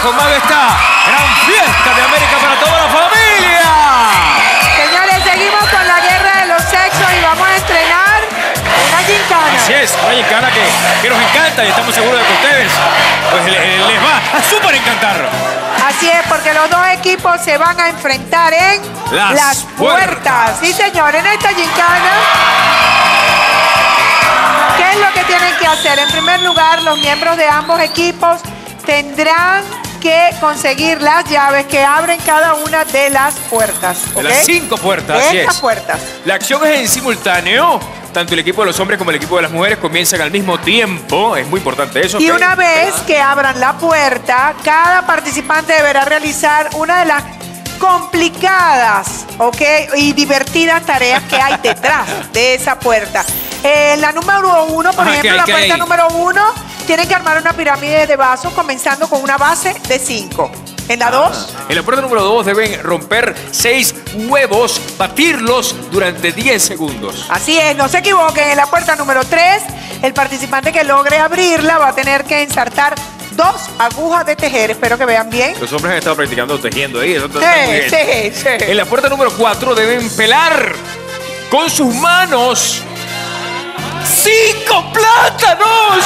con más de esta gran fiesta de América para toda la familia. Señores, seguimos con la guerra de los sexos y vamos a estrenar una gincana. Así es, una gincana que nos encanta y estamos seguros de que a ustedes pues, les va a súper encantar. Así es, porque los dos equipos se van a enfrentar en las puertas. Sí, señor, en esta gincana, ¿qué es lo que tienen que hacer? En primer lugar, los miembros de ambos equipos tendrán que conseguir las llaves que abren cada una de las puertas. De las 5 puertas, así es. Estas puertas. La acción es en simultáneo. Tanto el equipo de los hombres como el equipo de las mujeres comienzan al mismo tiempo. Es muy importante eso. Y una vez que abran la puerta, cada participante deberá realizar una de las complicadas, y divertidas tareas que hay detrás de esa puerta. La número 1, por ejemplo, la puerta número 1, tienen que armar una pirámide de vasos comenzando con una base de 5. En la 2. En la puerta número 2 deben romper 6 huevos, batirlos durante 10 segundos. Así es, no se equivoquen. En la puerta número 3, el participante que logre abrirla va a tener que ensartar 2 agujas de tejer. Espero que vean bien. Los hombres han estado practicando tejiendo ahí. Eso está muy bien. Sí. En la puerta número 4 deben pelar con sus manos 5 plátanos.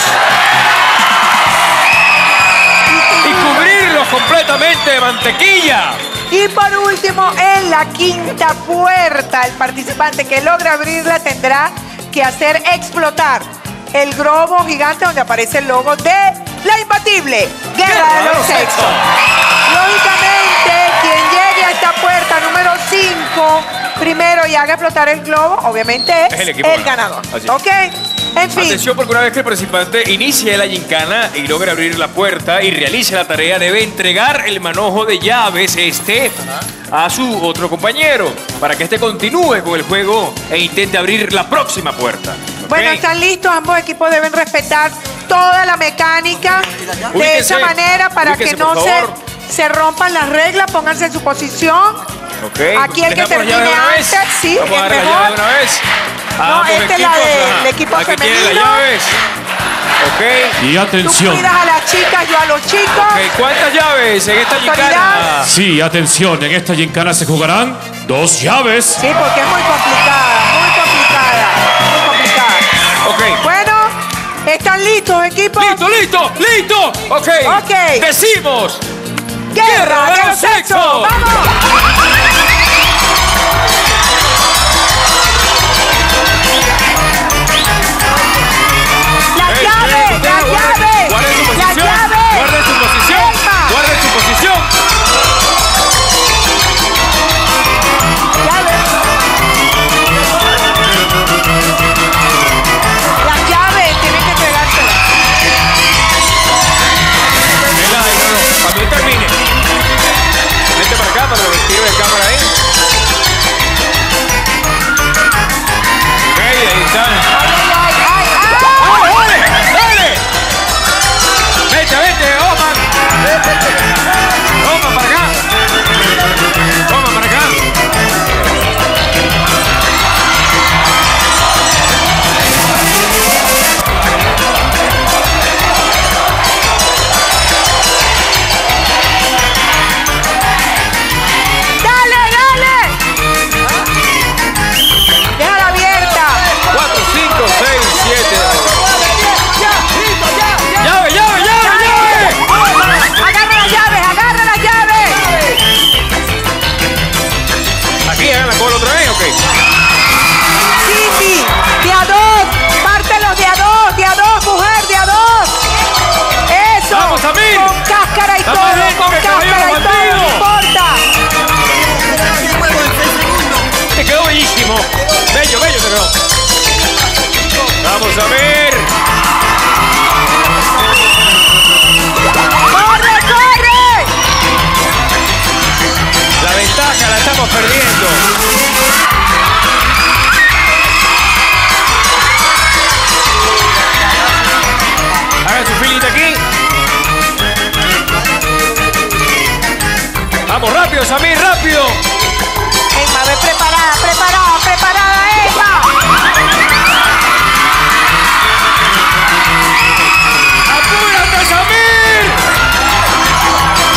Y cubrirlos completamente de mantequilla. Y por último, en la quinta puerta, el participante que logre abrirla tendrá que hacer explotar el globo gigante donde aparece el logo de la imbatible Guerra de los Sexos. Lógicamente, quien llegue a esta puerta número 5 primero y haga explotar el globo, obviamente es el ganador. ¿Ok? En fin. Atención, porque una vez que el participante inicie la gincana y logre abrir la puerta y realice la tarea, debe entregar el manojo de llaves a su otro compañero para que este continúe con el juego e intente abrir la próxima puerta. ¿Okay? Bueno, están listos. Ambos equipos deben respetar toda la mecánica de esa manera para que no se rompan las reglas. Pónganse en su posición. Okay. Aquí el que termine antes, sí, vamos a es dar mejor. la llave de una vez. No, esta es la del equipo aquí femenino. tienen las llaves. Ok. Y Tú atención. cuidas a las chicas, yo a los chicos. Okay. ¿Cuántas llaves en esta gincana? Sí, atención. En esta gincana se jugarán 2 llaves. Sí, porque es muy complicada, muy complicada, muy complicada. Ok. Bueno, ¿están listos, equipos? ¡Listo! Ok. Decimos. ¡Guerra de los Sexos! ¡Vamos! ¡La llave! Guarden su posición. Guarden su posición. Guarden su posición. Las llaves tienen que pegársela. Cuando él termine. Vente para acá para que tiro de cámara ahí. Ok, ahí está. ¡Dale! ¡Vete, Omar! ¡Toma para acá! ¡Toma para acá! ¡Dale! Déjala abierta. 4, 5, 6, 7. ¡Llave! Agarra las llaves. Aquí hagan la cola otra vez, ok. Sí, de a 2. Pártelos de a 2, mujer, de a 2. Eso. ¡Vamos, Samir! Con cáscara y ¡Está todo, más lento con que el cáscara y caballero todo, no bandido! importa. Te quedó bellísimo. Bello te quedó. Vamos a ver. ¡Corre! La ventaja la estamos perdiendo. Hagan su filita aquí. Vamos, rápido, Samir, rápido. Emma, ve preparada, Emma. ¡Apúrate, Samir!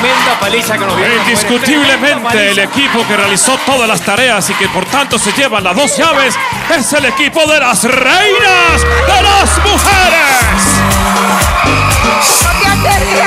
Tremenda paliza que nos dio. Indiscutiblemente el equipo que realizó todas las tareas y que por tanto se llevan las 2 llaves es el equipo de las reinas de las mujeres. No te acerques.